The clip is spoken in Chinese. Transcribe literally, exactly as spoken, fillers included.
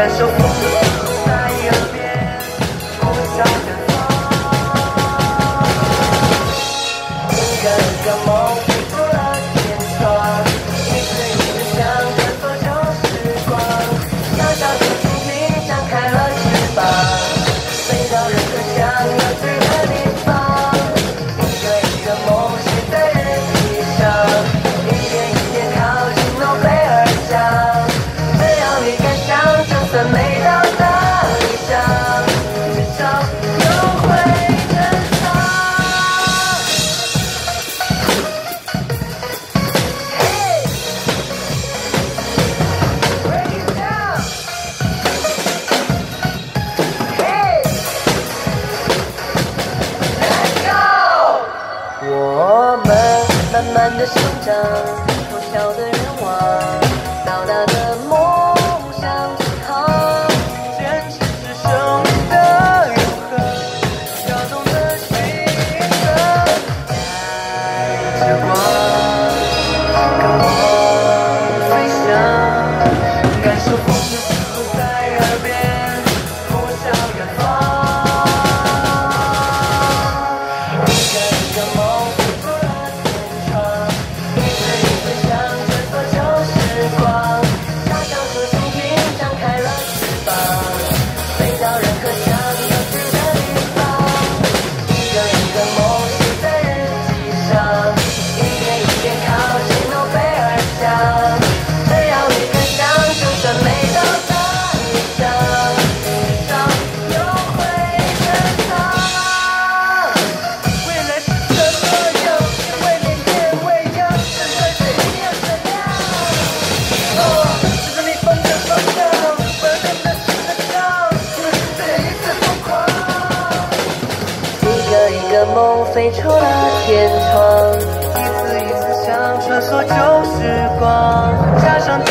感受风在耳边呼啸远方。一个一个梦飞出了天窗，一次一次想穿梭旧时光，小小的蜻蜓张开了翅膀，飞到任何想要去的地方。一个一个梦写在日记上，一点一点靠近诺贝尔奖。只要你敢想，就算没到达理想，至少有会珍藏。Hey, break it down. Hey, let's go. 我们慢慢的生长，弱小的愿望，到达的梦想起航，坚持是生命的永恒，跳动的心声，带着光，跟我飞翔，感受风的指腹在耳边呼啸远方。一个一个梦飞出了天窗，一次一次想穿梭旧时光，小小的蜻蜓张开了翅膀，飞到任何想要去的地方。一个一个梦写在日记上，一点一点靠近诺贝尔奖。只要你敢想，就算没到达理想，至少有会珍藏。未来是什么样？是会变变未央，现在却一样闪亮。哦，指着你奔的方向，不要变得是个仗，因为是这一次疯狂。一个一个梦飞出了天窗，一次一次想穿梭旧时光，加上。